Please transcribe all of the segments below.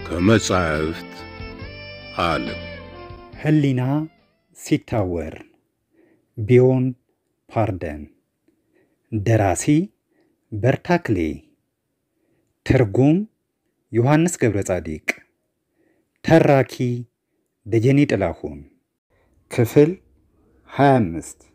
ከመጻሕፍት ዓለም ህሊና ሲታወር ቢዮን ፓርደን ደራሲ በርታክሌ ትርጉም ዮሐንስ ገብረጻዲቅ ተራኪ ደጀኔ ጥላሁን ክፍል 25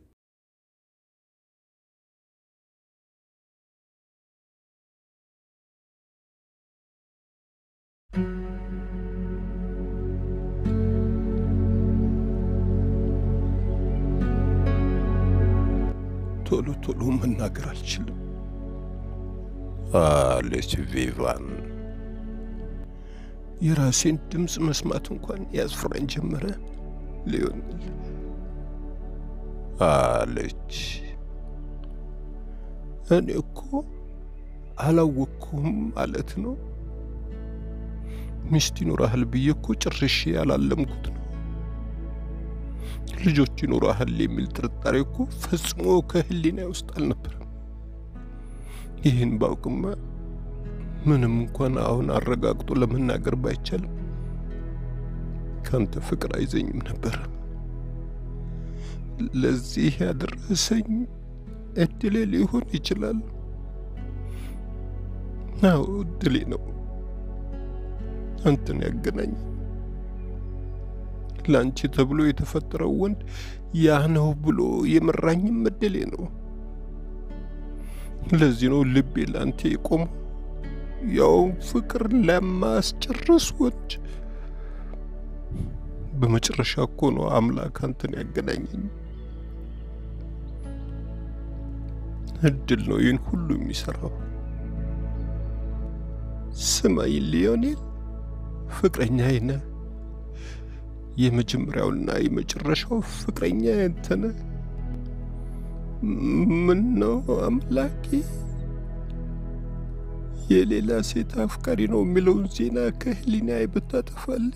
ቶሎ መናገር አልችልም አለች ቪቫን። የራሴን ድምጽ መስማት እንኳን ያስፈራኝ ጀመረ። ሊዮኔል አለች። እኔ እኮ አላወቅኩም ማለት ነው። ሚስት ይኖርሃል ብዬ እኮ ጭርሼ ያላለምኩት ነው። ልጆች ይኖርሃል የሚል ጥርጣሬ እኮ ፈጽሞ ከህሊናዬ ውስጥ አልነበረም። ይህን ባውቅማ ምንም እንኳን አሁን አረጋግጦ ለመናገር ባይቻልም ካንተ ፍቅር አይዘኝም ነበር። ለዚህ ያደረሰኝ እድሌ ሊሆን ይችላል። አዎ እድሌ ነው አንተን ያገናኝ። ላንቺ ተብሎ የተፈጠረው ወንድ ያ ነው ብሎ የመራኝም እድሌ ነው። ለዚህ ነው ልቤ ላንተ የቆመው። ያው ፍቅር ለማስጨረስ ወንድ በመጨረሻ እኮ ነው አምላክ አንተን ያገናኘኝ። እድል ነው ይህን ሁሉ የሚሰራው። ስማኝ ሊዮኔል፣ ፍቅረኛዬ ነህ። የመጀመሪያውና የመጨረሻው ፍቅረኛ አንተ ነህ። ምን ነው አምላኬ የሌላ ሴት አፍቃሪ ነው የሚለውን ዜና ከህሊናዬ ብታጠፋልኝ።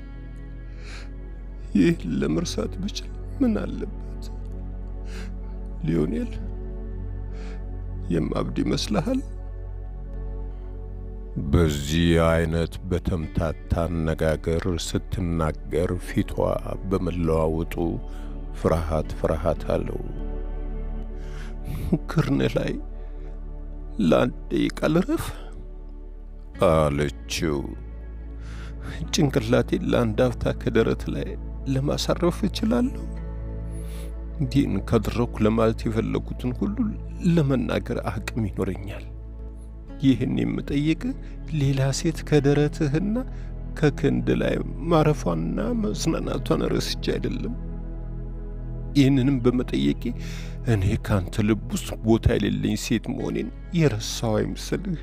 ይህ ለመርሳት ብችል ምን አለበት? ሊዮኔል የማብድ ይመስልሃል? በዚህ አይነት በተምታታ አነጋገር ስትናገር ፊቷ በመለዋወጡ ፍርሃት አለው። ክርነ ላይ ለአንድ ደቂቃ ልረፍ አለችው። ጭንቅላቴን ለአንድ አፍታ ከደረት ላይ ለማሳረፍ እችላለሁ። ይህን ካደረኩ ለማለት የፈለጉትን ሁሉ ለመናገር አቅም ይኖረኛል። ይህን የምጠይቅ ሌላ ሴት ከደረትህና ከክንድ ላይ ማረፏንና መጽናናቷን ረስቼ አይደለም። ይህንንም በመጠየቄ እኔ ካንተ ልብ ውስጥ ቦታ የሌለኝ ሴት መሆኔን የረሳው አይምሰልህ።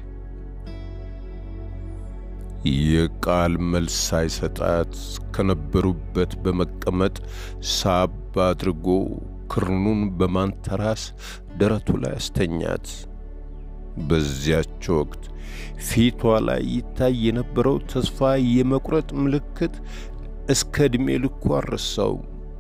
የቃል መልስ ሳይሰጣት ከነበሩበት በመቀመጥ ሳብ አድርጎ ክርኑን በማንተራስ ደረቱ ላይ አስተኛት። በዚያች ወቅት ፊቷ ላይ ይታይ የነበረው ተስፋ የመቁረጥ ምልክት እስከ ዕድሜ ልኩ አረሳው።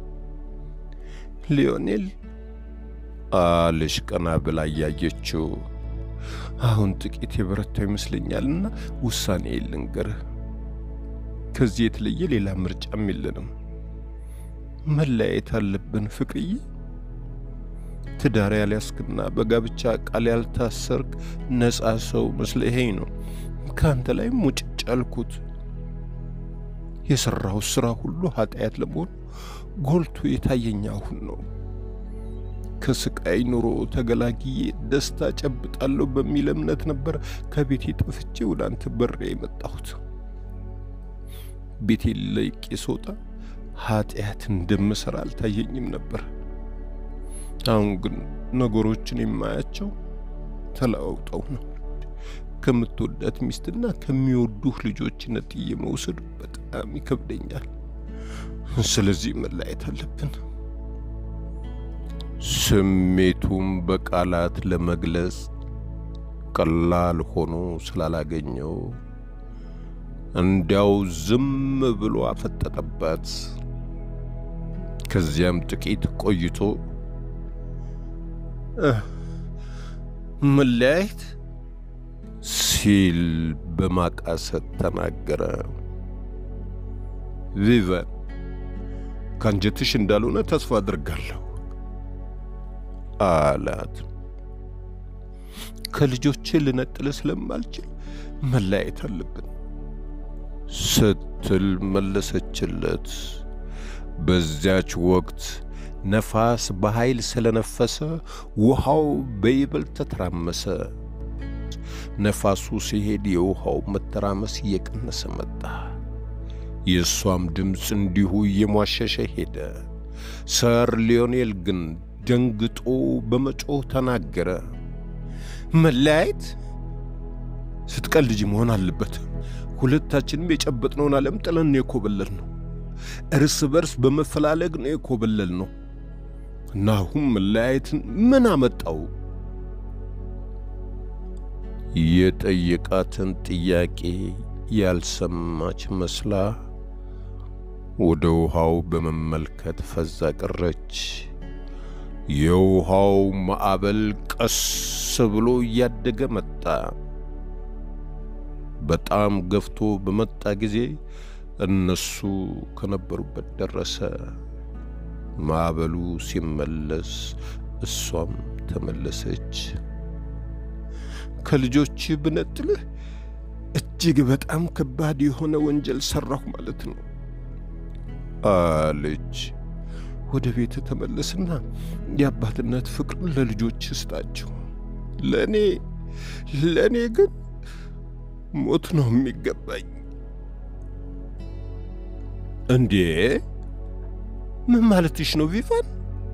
ሊዮኔል አለች ቀና ብላ ያየችው። አሁን ጥቂት የበረታው ይመስለኛልና ውሳኔ ልንገርህ። ከዚህ የተለየ ሌላ ምርጫም የለንም። መለያየት አለብን ፍቅርዬ። ትዳር ያልያዝክና በጋብቻ ቃል ያልታሰርክ ነፃ ሰው መስለኸኝ ነው ካንተ ላይ ሙጭጭ አልኩት። የሰራው ስራ ሁሉ ኃጢአት ለመሆኑ ጎልቶ የታየኝ አሁን ነው። ከስቃይ ኑሮ ተገላግዬ ደስታ ጨብጣለሁ በሚል እምነት ነበር ከቤቴ ጠፍቼ ወደ አንተ በሬ የመጣሁት። ቤቴ ለቄ ስወጣ ኃጢአት እንደምሰራ አልታየኝም ነበር። አሁን ግን ነገሮችን የማያቸው ተለዋውጠው ነው። ከምትወዳት ሚስትና ከሚወዱህ ልጆች ነጥዬ መውሰድ በጣም ይከብደኛል። ስለዚህ መለያየት አለብን። ስሜቱን በቃላት ለመግለጽ ቀላል ሆኖ ስላላገኘው እንዲያው ዝም ብሎ አፈጠጠባት። ከዚያም ጥቂት ቆይቶ መለያየት ሲል በማቃሰት ተናገረ። ቪቫን ካንጀትሽ እንዳልሆነ ተስፋ አድርጋለሁ አላት። ከልጆቼ ልነጥል ስለማልችል መለያየት አለብን ስትል መለሰችለት። በዚያች ወቅት ነፋስ በኃይል ስለነፈሰ ውሃው በይበልጥ ተተራመሰ። ነፋሱ ሲሄድ የውሃው መተራመስ እየቀነሰ መጣ። የሷም ድምፅ እንዲሁ እየሟሸሸ ሄደ። ሰር ሊዮኔል ግን ደንግጦ በመጮህ ተናገረ። መለያየት ስትቀልጂ መሆን አለበት። ሁለታችንም የጨበጥነውን ዓለም ጥለን የኮበለልነው፣ እርስ በርስ በመፈላለግ ነው የኮበለልነው እና አሁን መለያየትን ምን አመጣው? የጠየቃትን ጥያቄ ያልሰማች መስላ ወደ ውሃው በመመልከት ፈዛ ቀረች። የውሃው ማዕበል ቀስ ብሎ እያደገ መጣ። በጣም ገፍቶ በመጣ ጊዜ እነሱ ከነበሩበት ደረሰ። ማዕበሉ ሲመለስ እሷም ተመለሰች። ከልጆች ብነጥልህ እጅግ በጣም ከባድ የሆነ ወንጀል ሰራሁ ማለት ነው አለች። ወደ ቤት ተመለስና የአባትነት ፍቅር ለልጆች ስጣቸው። ለኔ ግን ሞት ነው የሚገባኝ። እንዴ ምን ማለትሽ ነው ቪቫን?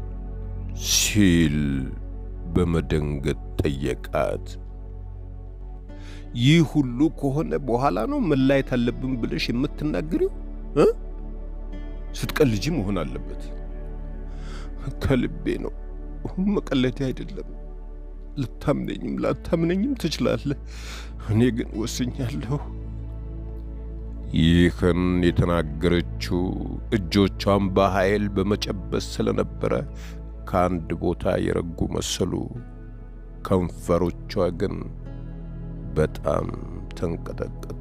ሲል በመደንገጥ ጠየቃት። ይህ ሁሉ ከሆነ በኋላ ነው መለያየት አለብን ብለሽ የምትናገሪው? ስትቀልጂ መሆን አለበት። ከልቤ ነው፣ መቀለቴ አይደለም። ልታምነኝም ላታምነኝም ትችላለህ። እኔ ግን ወስኛለሁ። ይህን የተናገረችው እጆቿን በኃይል በመጨበስ ስለነበረ ከአንድ ቦታ የረጉ መሰሉ። ከንፈሮቿ ግን በጣም ተንቀጠቀጡ።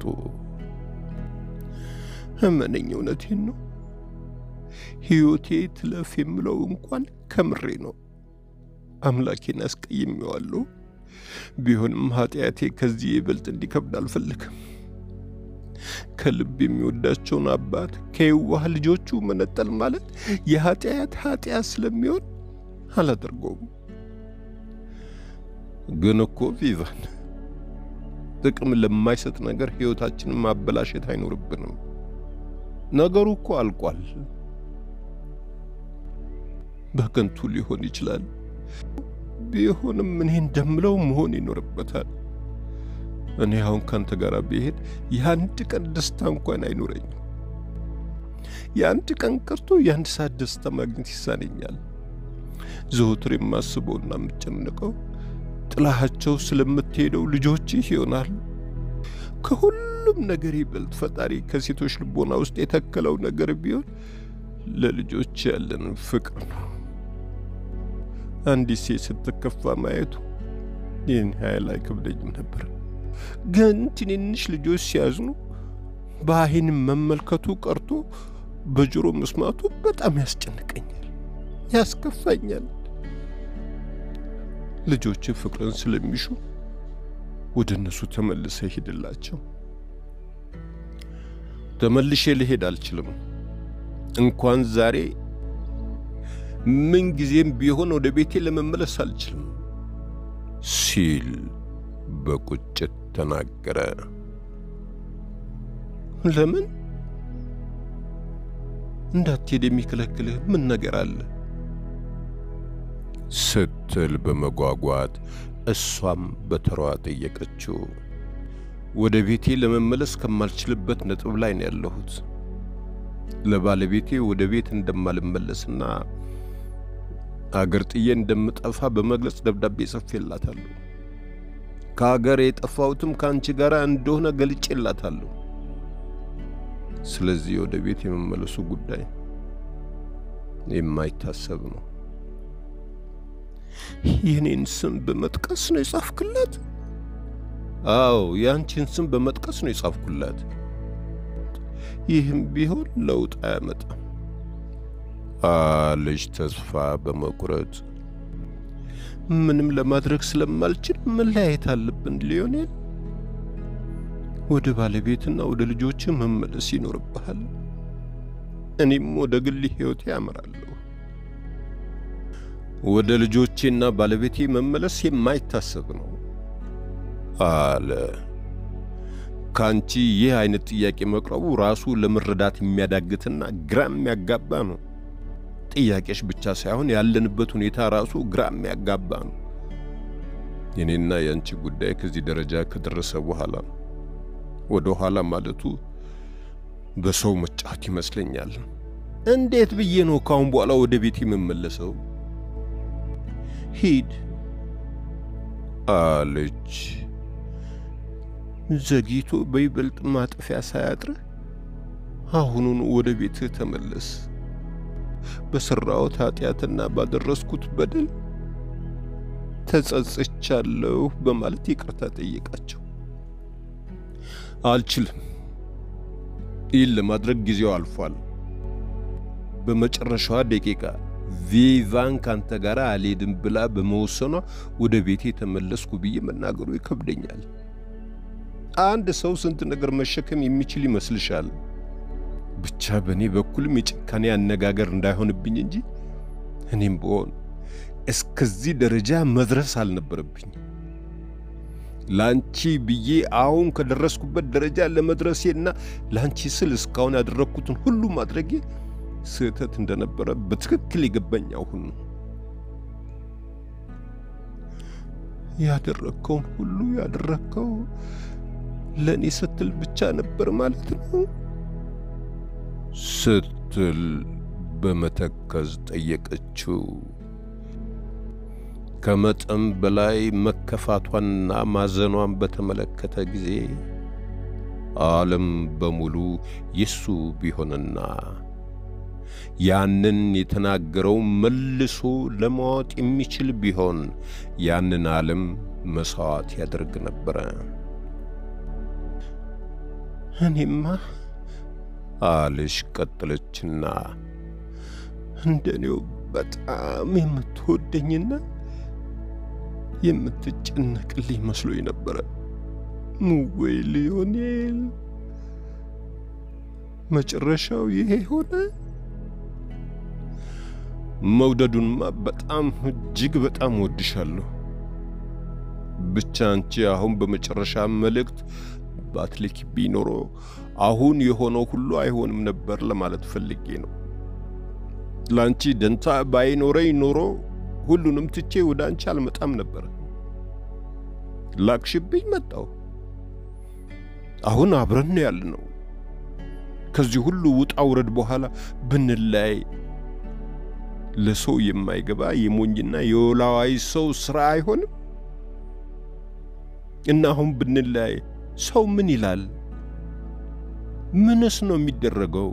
እመነኝ፣ እውነቴን ነው። ሕይወቴ ትለፍ የምለው እንኳን ከምሬ ነው። አምላኬን አስቀይሜዋለሁ። ቢሆንም ኃጢአቴ ከዚህ ይበልጥ እንዲከብድ አልፈልግም። ከልብ የሚወዳቸውን አባት ከየዋህ ልጆቹ መነጠል ማለት የኃጢአት ስለሚሆን አላደርገውም። ግን እኮ ቪቫን ጥቅም ለማይሰጥ ነገር ሕይወታችንን ማበላሸት አይኖርብንም። ነገሩ እኮ አልቋል። በከንቱ ሊሆን ይችላል። ቢሆንም እኔ እንደምለው መሆን ይኖርበታል። እኔ አሁን ካንተ ጋር ብሄድ የአንድ ቀን ደስታ እንኳን አይኖረኝም። የአንድ ቀን ቀርቶ የአንድ ሰዓት ደስታ ማግኘት ይሳነኛል። ዘወትር የማስበውና የምጨነቀው ጥላሃቸው ስለምትሄደው ልጆችህ ይሆናል። ከሁሉም ነገር ይበልጥ ፈጣሪ ከሴቶች ልቦና ውስጥ የተከለው ነገር ቢሆን ለልጆች ያለን ፍቅር ነው። አንዲት ሴት ስትከፋ ማየቱ ይህን ያህል አይከብደኝም ነበር። ግን ትንንሽ ልጆች ሲያዝኑ በዓይን መመልከቱ ቀርቶ በጆሮ መስማቱ በጣም ያስጨንቀኛል፣ ያስከፋኛል። ልጆች ፍቅርን ስለሚሹ ወደ እነሱ ተመልሰ ሄድላቸው። ተመልሼ ልሄድ አልችልም። እንኳን ዛሬ ምን ጊዜም ቢሆን ወደ ቤቴ ለመመለስ አልችልም ሲል በቁጭት ተናገረ። ለምን እንዳትሄድ የሚከለክልህ ምን ነገር አለ? ስትል በመጓጓት እሷም በተሯ ጠየቀችው። ወደ ቤቴ ለመመለስ ከማልችልበት ነጥብ ላይ ነው ያለሁት። ለባለቤቴ ወደ ቤት እንደማልመለስና አገር ጥዬ እንደምጠፋ በመግለጽ ደብዳቤ ጽፌላታለሁ። ከአገር የጠፋሁትም ካንቺ ጋር እንደሆነ ገልጬላታለሁ። ስለዚህ ወደ ቤት የመመለሱ ጉዳይ የማይታሰብ ነው። የኔን ስም በመጥቀስ ነው የጻፍክላት? አዎ፣ ያንቺን ስም በመጥቀስ ነው የጻፍኩላት። ይህም ቢሆን ለውጥ አያመጣም አለች ተስፋ በመቁረጥ። ምንም ለማድረግ ስለማልችል መለያየት አለብን ሊዮኔል። ወደ ባለቤትና ወደ ልጆች መመለስ ይኖርብሃል። እኔም ወደ ግል ሕይወቴ አመራለሁ። ወደ ልጆቼና ባለቤቴ መመለስ የማይታሰብ ነው አለ። ካንቺ ይህ አይነት ጥያቄ መቅረቡ ራሱ ለመረዳት የሚያዳግትና ግራ የሚያጋባ ነው። ጥያቄሽ ብቻ ሳይሆን ያለንበት ሁኔታ ራሱ ግራ የሚያጋባ ነው። የኔና ያንቺ ጉዳይ ከዚህ ደረጃ ከደረሰ በኋላ ወደ ኋላ ማለቱ በሰው መጫወት ይመስለኛል። እንዴት ብዬ ነው ካሁን በኋላ ወደ ቤት የምመለሰው? ሂድ አለች። ዘግይቶ በይበልጥ ማጠፊያ ሳያጥርህ አሁኑን ወደ ቤትህ ተመለስ። በሰራሁት ኃጢአትና ባደረስኩት በደል ተጸጽቻለሁ በማለት ይቅርታ ጠይቃቸው። አልችልም። ይህን ለማድረግ ጊዜው አልፏል። በመጨረሻዋ ደቂቃ ቪቫን ካንተ ጋር አልሄድም ብላ በመወሰኗ ወደ ቤቴ ተመለስኩ ብዬ መናገሩ ይከብደኛል። አንድ ሰው ስንት ነገር መሸከም የሚችል ይመስልሻል? ብቻ በእኔ በኩልም የጭካኔ አነጋገር እንዳይሆንብኝ እንጂ እኔም ብሆን እስከዚህ ደረጃ መድረስ አልነበረብኝ። ላንቺ ብዬ አሁን ከደረስኩበት ደረጃ ለመድረሴና ላንቺ ስል እስካሁን ያደረኩትን ሁሉ ማድረጌ ስህተት እንደነበረ በትክክል የገባኝ አሁን ነው። ያደረከውን ሁሉ ያደረከው ለኔ ስትል ብቻ ነበር ማለት ነው ስትል በመተከዝ ጠየቀችው። ከመጠን በላይ መከፋቷንና ማዘኗን በተመለከተ ጊዜ ዓለም በሙሉ የሱ ቢሆንና ያንን የተናገረው መልሶ ለማወጥ የሚችል ቢሆን ያንን ዓለም መስዋዕት ያደርግ ነበር። እኔማ አለች ቀጠለችና እንደኔው በጣም የምትወደኝና የምትጨነቅልኝ መስሎኝ ነበር። ወይ ሊዮኔል፣ መጨረሻው ይሄ ሆነ? መውደዱንማ በጣም እጅግ በጣም ወድሻለሁ። ብቻ አንቺ አሁን በመጨረሻ መልእክት ባትልኪብኝ ኖሮ አሁን የሆነው ሁሉ አይሆንም ነበር ለማለት ፈልጌ ነው። ላንቺ ደንታ ባይኖረኝ ኖሮ ሁሉንም ትቼ ወደ አንቺ አልመጣም ነበር። ላክሽብኝ መጣሁ። አሁን አብረን ያለነው ከዚህ ሁሉ ውጣ ውረድ በኋላ ብንላይ ለሰው የማይገባ የሞኝና የወላዋይ ሰው ስራ አይሆንም? እና አሁን ብንላይ ሰው ምን ይላል? ምንስ ነው የሚደረገው?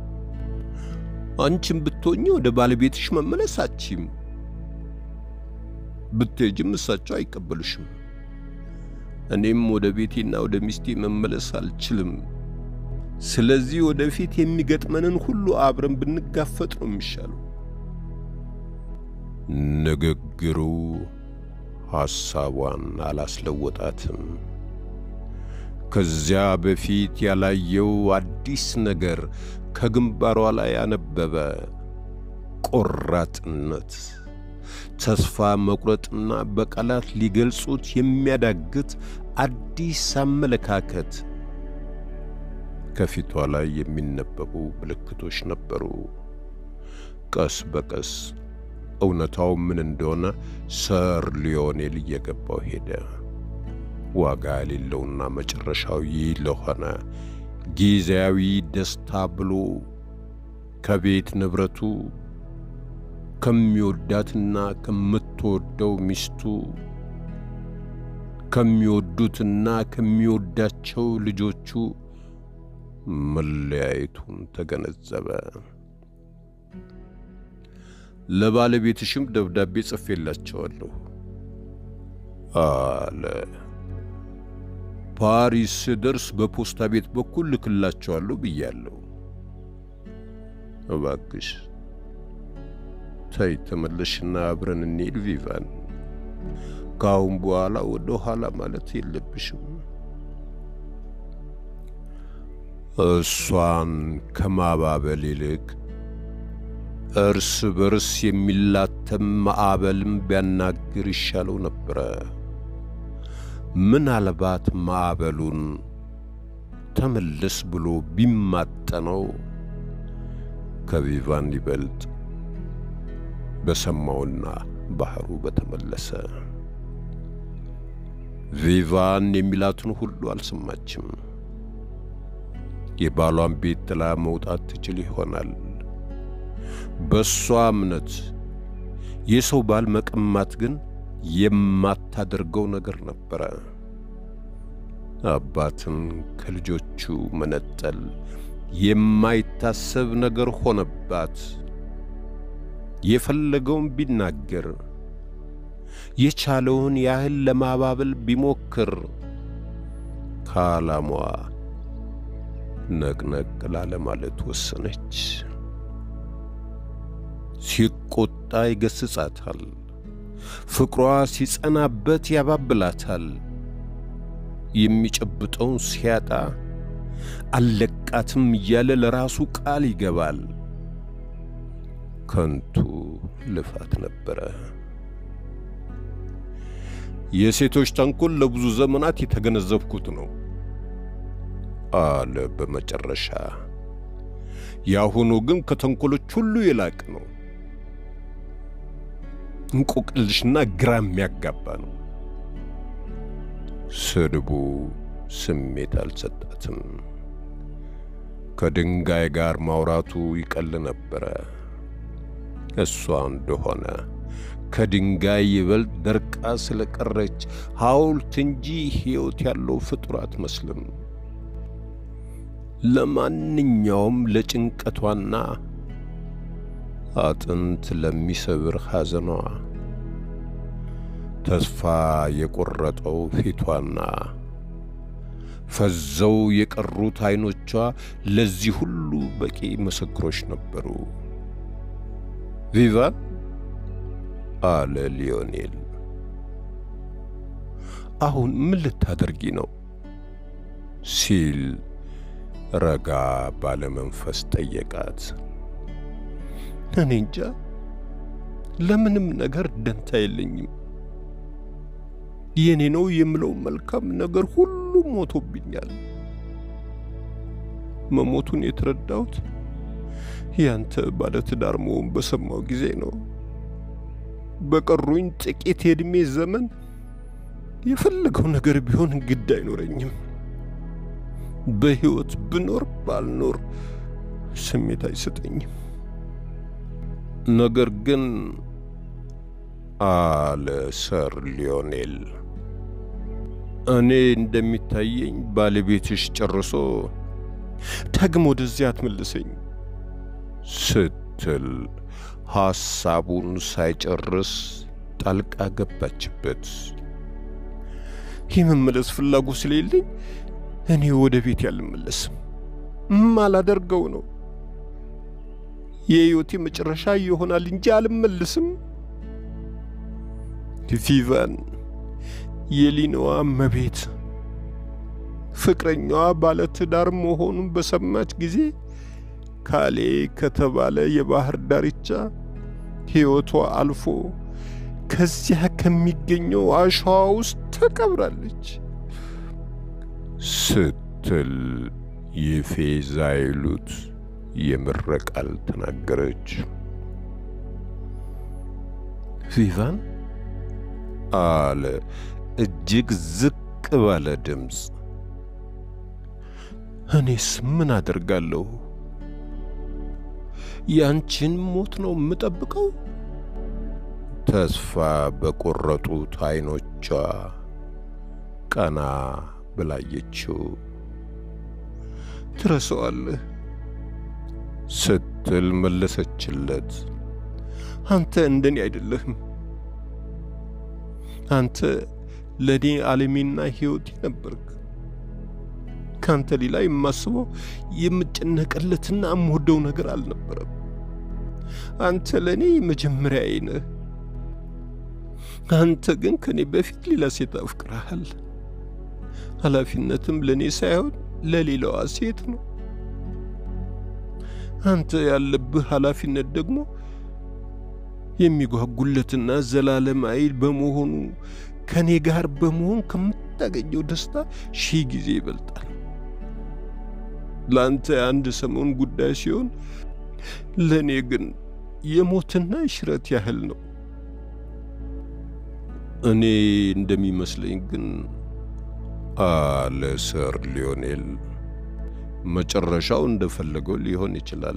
አንቺም ብትሆኚ ወደ ባለቤትሽ መመለስ አትችይም። ብትሄጂም እሳቸው አይቀበሉሽም። እኔም ወደ ቤቴና ወደ ሚስቴ መመለስ አልችልም። ስለዚህ ወደፊት የሚገጥመንን ሁሉ አብረን ብንጋፈጥ ነው የሚሻለው። ንግግሩ ሐሳቧን አላስለወጣትም። ከዚያ በፊት ያላየው አዲስ ነገር ከግንባሯ ላይ አነበበ። ቆራጥነት፣ ተስፋ መቁረጥና በቃላት ሊገልጹት የሚያዳግት አዲስ አመለካከት ከፊቷ ላይ የሚነበቡ ምልክቶች ነበሩ። ቀስ በቀስ እውነታው ምን እንደሆነ ሰር ሊዮኔል እየገባው ሄደ። ዋጋ የሌለውና መጨረሻው ይህ ለሆነ ጊዜያዊ ደስታ ብሎ ከቤት ንብረቱ ከሚወዳትና ከምትወደው ሚስቱ ከሚወዱትና ከሚወዳቸው ልጆቹ መለያየቱን ተገነዘበ። ለባለቤትሽም ደብዳቤ ጽፌላቸዋለሁ አለ። ፓሪስ ደርስ በፖስታ ቤት በኩል ልክላቸዋለሁ ብያለሁ። እባክሽ ተይ ተመለሽና አብረን እንሂድ ቪቫን። ካሁን በኋላ ወደ ኋላ ማለት የለብሽም። እሷን ከማባበል ይልቅ እርስ በርስ የሚላተም ማዕበልም ቢያናግር ይሻለው ነበረ። ምናልባት ማዕበሉን ተመለስ ብሎ ቢማጠነው ከቪቫን ይበልጥ በሰማውና ባህሩ በተመለሰ። ቪቫን የሚላቱን ሁሉ አልሰማችም። የባሏን ቤት ጥላ መውጣት ትችል ይሆናል። በሷ እምነት የሰው ባል መቀማት ግን የማታደርገው ነገር ነበረ። አባትን ከልጆቹ መነጠል የማይታሰብ ነገር ሆነባት። የፈለገውን ቢናገር የቻለውን ያህል ለማባበል ቢሞክር ከዓላማዋ ነቅነቅ ላለማለት ወሰነች። ሲቆጣ ይገስጻታል፣ ፍቅሯ ሲጸናበት ያባብላታል። የሚጨብጠውን ሲያጣ አለቃትም እያለ ለራሱ ቃል ይገባል። ከንቱ ልፋት ነበረ። የሴቶች ተንኮል ለብዙ ዘመናት የተገነዘብኩት ነው አለ በመጨረሻ። ያሁኑ ግን ከተንኮሎች ሁሉ የላቀ ነው። እንቆቅልሽና ግራ የሚያጋባ ነው። ስድቡ ስሜት አልሰጣትም። ከድንጋይ ጋር ማውራቱ ይቀል ነበረ። እሷ እንደሆነ ከድንጋይ ይበልጥ ደርቃ ስለቀረች ሐውልት እንጂ ሕይወት ያለው ፍጡር አትመስልም። ለማንኛውም ለጭንቀቷና አጥንት ለሚሰብር ሐዘኗ ተስፋ የቆረጠው ፊቷና ፈዘው የቀሩት አይኖቿ ለዚህ ሁሉ በቂ ምስክሮች ነበሩ። ቪቫን አለ ሊዮኔል። አሁን ምን ልታደርጊ ነው ሲል ረጋ ባለ መንፈስ ጠየቃት። እኔ እንጃ፣ ለምንም ነገር ደንታ የለኝም። የኔ ነው የምለው መልካም ነገር ሁሉ ሞቶብኛል። መሞቱን የተረዳሁት ያንተ ባለትዳር መሆን በሰማው ጊዜ ነው። በቀሩኝ ጥቂት የዕድሜ ዘመን የፈለገው ነገር ቢሆን ግድ አይኖረኝም። በሕይወት ብኖር ባልኖር ስሜት አይሰጠኝም። ነገር ግን አለ ሰር ሊዮኔል፣ እኔ እንደሚታየኝ ባለቤትሽ ጨርሶ ተግሞ ወደዚያ አትመልሰኝ ስትል ሐሳቡን ሳይጨርስ ጣልቃ ገባችበት። የመመለስ ፍላጎት ስለሌለኝ እኔ ወደ ቤት ያልመለስም። ማላደርገው ነው። የሕይወቴ መጨረሻ ይሆናል እንጂ አልመለስም። ቪቫን የሊናዋ መቤት ፍቅረኛዋ ባለትዳር መሆኑን በሰማች ጊዜ ካሌ ከተባለ የባህር ዳርቻ ሕይወቷ አልፎ ከዚያ ከሚገኘው አሸዋ ውስጥ ተቀብራለች ስትል የፌዛ ይሉት የምረቃል ተናገረች። ቪቫን አለ እጅግ ዝቅ ባለ ድምፅ፣ እኔስ ምን አደርጋለሁ? ያንቺን ሞት ነው የምጠብቀው? ተስፋ በቆረጡት አይኖቿ ቀና ብላየችው። ትረሳዋለህ ስትል መለሰችለት። አንተ እንደኔ አይደለህም። አንተ ለኔ ዓለሜና ሕይወቴ ነበርክ። ካንተ ሌላ የማስበው የምጨነቅለትና የምወደው ነገር አልነበረም። አንተ ለኔ መጀመሪያዬ ነህ። አንተ ግን ከኔ በፊት ሌላ ሴት አፍቅረሃል። ኃላፊነትም ለኔ ሳይሆን ለሌላዋ ሴት ነው። አንተ ያለብህ ኃላፊነት ደግሞ የሚጓጉለትና ዘላለማዊ በመሆኑ ከኔ ጋር በመሆን ከምታገኘው ደስታ ሺህ ጊዜ ይበልጣል። ለአንተ አንድ ሰሞን ጉዳይ ሲሆን ለኔ ግን የሞትና የሽረት ያህል ነው። እኔ እንደሚመስለኝ ግን አለ ሰር ሊዮኔል፣ መጨረሻው እንደፈለገው ሊሆን ይችላል።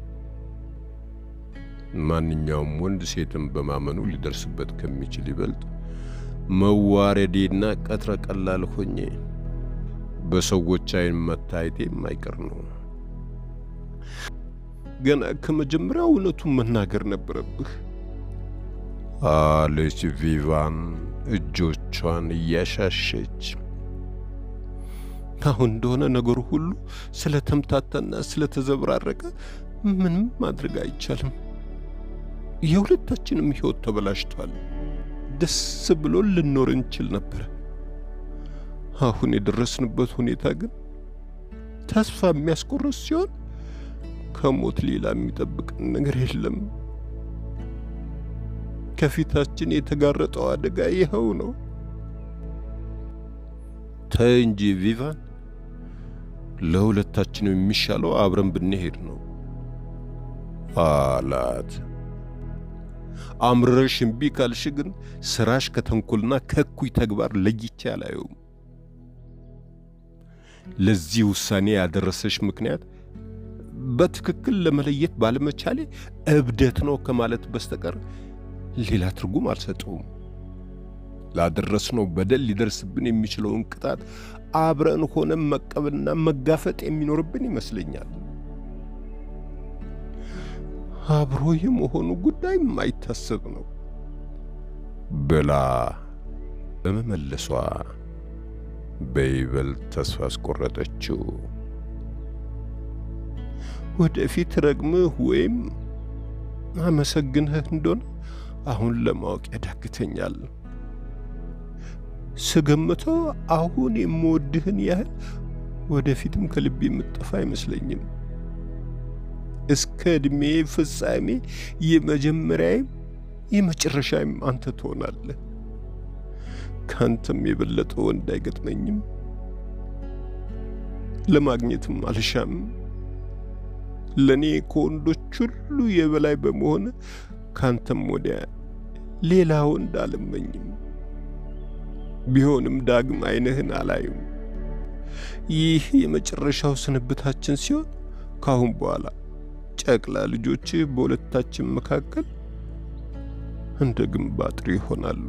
ማንኛውም ወንድ ሴትን በማመኑ ሊደርስበት ከሚችል ይበልጥ መዋረዴና ቀጥረ ቀላል ሆኜ በሰዎች አይን መታየቴ የማይቀር ነው። ገና ከመጀመሪያው እውነቱን መናገር ነበረብህ አለች ቪቫን እጆቿን እያሻሸች። አሁን እንደሆነ ነገሩ ሁሉ ስለተምታታና ስለተዘብራረቀ ምንም ማድረግ አይቻልም። የሁለታችንም ሕይወት ተበላሽቷል። ደስ ብሎ ልንኖር እንችል ነበር። አሁን የደረስንበት ሁኔታ ግን ተስፋ የሚያስቆርጥ ሲሆን ከሞት ሌላ የሚጠብቀን ነገር የለም። ከፊታችን የተጋረጠው አደጋ ይኸው ነው። ተይ እንጂ ቪቫን፣ ለሁለታችንም የሚሻለው አብረን ብንሄድ ነው አላት። አምረሽ እምቢ ካልሽ ግን ስራሽ ከተንኮልና ከኩይ ተግባር ለይቼ አላየውም። ለዚህ ውሳኔ ያደረሰሽ ምክንያት በትክክል ለመለየት ባለመቻሌ እብደት ነው ከማለት በስተቀር ሌላ ትርጉም አልሰጠውም። ላደረስነው በደል ሊደርስብን የሚችለውን ቅጣት አብረን ሆነን መቀበልና መጋፈጥ የሚኖርብን ይመስለኛል። አብሮ የመሆኑ ጉዳይ የማይታሰብ ነው ብላ በመመለሷ በይበልጥ ተስፋ አስቆረጠችው። ወደፊት ረግምህ ወይም አመሰግንህ እንደሆነ አሁን ለማወቅ ያዳግተኛል። ስገምተው አሁን የምወድህን ያህል ወደፊትም ከልቤ የምትጠፋ አይመስለኝም። እስከ ዕድሜ ፍጻሜ የመጀመሪያዬም የመጨረሻዬም አንተ ትሆናለህ። ካንተም የበለጠ ወንድ አይገጥመኝም። ለማግኘትም አልሻም። ለኔ ከወንዶች ሁሉ የበላይ በመሆን ካንተም ወዲያ ሌላ ወንድ አልመኝም። ቢሆንም ዳግም አይንህን አላይም። ይህ የመጨረሻው ስንብታችን ሲሆን ካሁን በኋላ ጨቅላ ልጆች በሁለታችን መካከል እንደ ግንብ አጥር ይሆናሉ።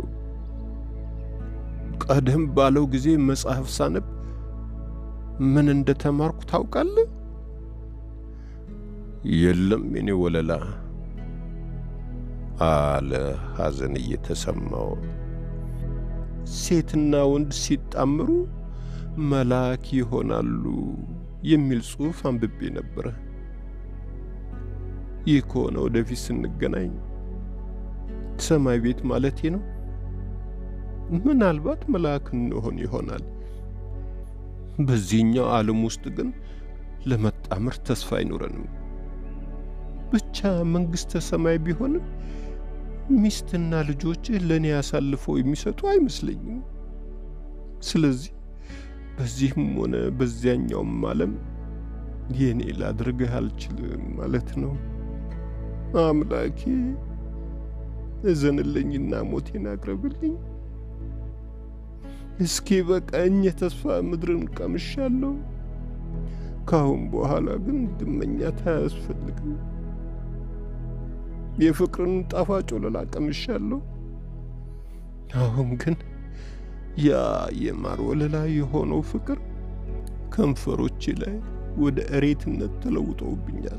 ቀደም ባለው ጊዜ መጽሐፍ ሳነብ ምን እንደተማርኩ ታውቃለህ? የለም የኔ ወለላ አለ ሐዘን እየተሰማው። ሴትና ወንድ ሲጣመሩ መልአክ ይሆናሉ የሚል ጽሑፍ አንብቤ ነበር። ይህ ከሆነ ወደፊት ስንገናኝ ሰማይ ቤት ማለቴ ነው፣ ምናልባት መልአክ እንሆን ይሆናል። በዚህኛው ዓለም ውስጥ ግን ለመጣመር ተስፋ አይኖረንም። ብቻ መንግሥተ ሰማይ ቢሆንም ሚስትና ልጆችህ ለኔ ያሳልፈው የሚሰጡ አይመስለኝም። ስለዚህ በዚህም ሆነ በዚያኛውም ዓለም የኔ ላድርግህ አልችልም ማለት ነው። አምላኬ እዘንልኝና ሞቴን አቅርብልኝ። እስኪ በቃኝ፣ የተስፋ ምድርን ቀምሻለሁ። ካሁን በኋላ ግን ድመኛት አያስፈልግም። የፍቅርን ጣፋጭ ወለላ ቀምሻለሁ። አሁን ግን ያ የማር ወለላ የሆነው ፍቅር ከንፈሮቼ ላይ ወደ እሬትነት ተለውጦብኛል።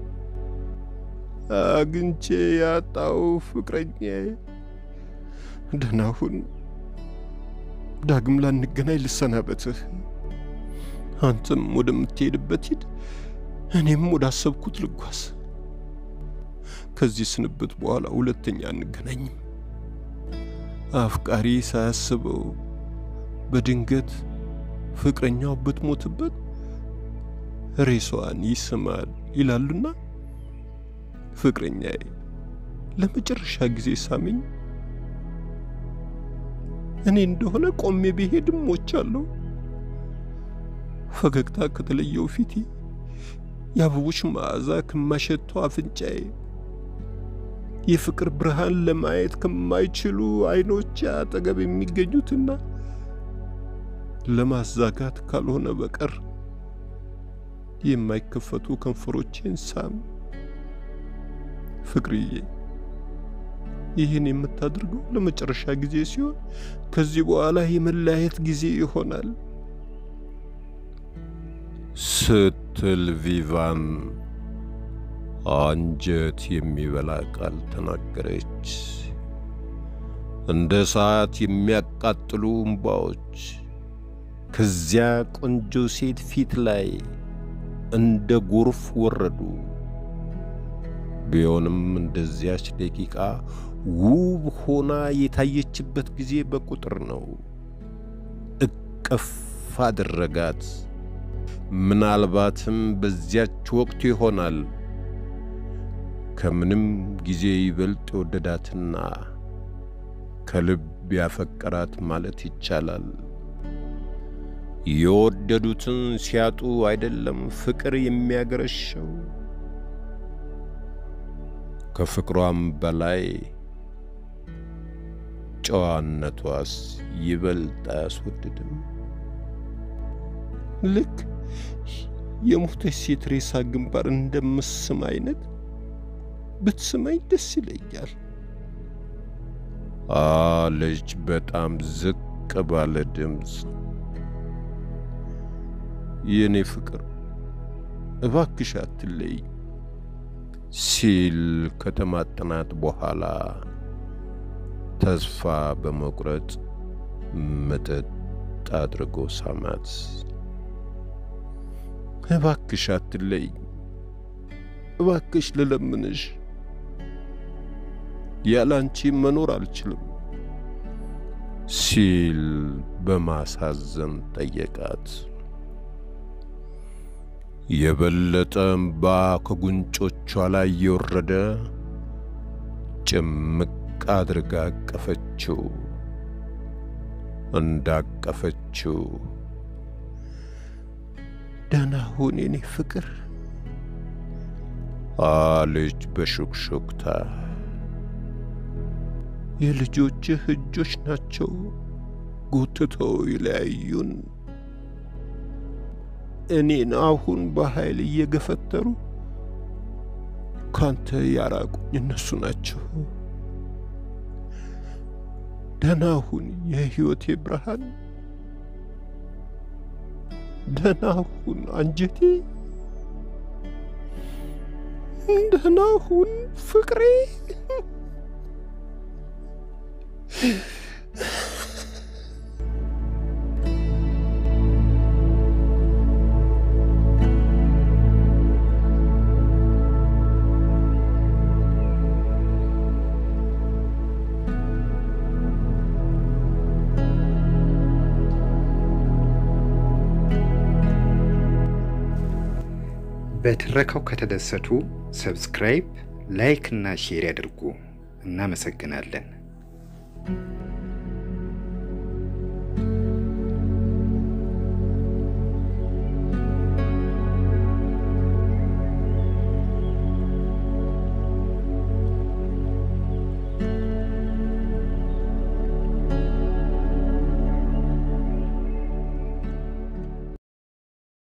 አግኝቼ ያጣው ፍቅረኛዬ፣ ደህና ሁን። ዳግም ላንገናኝ ልሰናበትህ። አንተም ወደምትሄድበት ሂድ፣ እኔም ወዳሰብኩት ልጓዝ። ከዚህ ስንብት በኋላ ሁለተኛ አንገናኝም። አፍቃሪ ሳያስበው በድንገት ፍቅረኛው ብትሞትበት ሬሷን ይስማል ይላሉና ፍቅረኛዬ ለመጨረሻ ጊዜ ሳመኝ። እኔ እንደሆነ ቆሜ ብሄድም ሞቻለሁ። ፈገግታ ከተለየው ፊቴ፣ የአበቦች መዓዛ ከማሸተው አፍንጫዬ፣ የፍቅር ብርሃን ለማየት ከማይችሉ አይኖች አጠገብ የሚገኙትና ለማዛጋት ካልሆነ በቀር የማይከፈቱ ከንፈሮቼን ሳም። ፍቅርዬ፣ ይህን የምታደርገው ለመጨረሻ ጊዜ ሲሆን ከዚህ በኋላ የመለያየት ጊዜ ይሆናል ስትል ቪቫን አንጀት የሚበላ ቃል ተናገረች። እንደ ሰዓት የሚያቃጥሉ እንባዎች ከዚያ ቆንጆ ሴት ፊት ላይ እንደ ጎርፍ ወረዱ። ቢሆንም እንደዚያች ደቂቃ ውብ ሆና የታየችበት ጊዜ በቁጥር ነው። እቅፍ አደረጋት። ምናልባትም በዚያች ወቅት ይሆናል ከምንም ጊዜ ይበልጥ የወደዳትና ከልብ ያፈቀራት ማለት ይቻላል። የወደዱትን ሲያጡ አይደለም ፍቅር የሚያገረሸው። ከፍቅሯም በላይ ጨዋነቷስ ይበልጥ አያስወድድም። ልክ የሞተች ሴት ሬሳ ግንባር እንደምስም አይነት ብትስመኝ ደስ ይለኛል አለች በጣም ዝቅ ባለ ድምፅ። የኔ ፍቅር እባክሽ አትለይ ሲል ከተማጠናት በኋላ ተስፋ በመቁረጥ መጠጥ አድርጎ ሳማት። እባክሽ አትለይ፣ እባክሽ ልለምንሽ፣ ያላንቺ መኖር አልችልም ሲል በማሳዘን ጠየቃት። የበለጠ እንባ ከጉንጮቿ ላይ የወረደ ጭምቅ አድርጋ አቀፈችው። እንዳቀፈችው ደህና ሁን የኔ ፍቅር አለች በሹክሹክታ። የልጆችህ እጆች ናቸው ጎትተው ይለያዩን። እኔን አሁን በኃይል እየገፈተሩ ካንተ ያራቁኝ እነሱ ናቸው። ደህና ሁን የሕይወቴ ብርሃን፣ ደህና ሁን አንጀቴ፣ ደህና ሁን ፍቅሬ። በትረካው ከተደሰቱ ሰብስክራይብ፣ ላይክ እና ሼር ያድርጉ። እናመሰግናለን።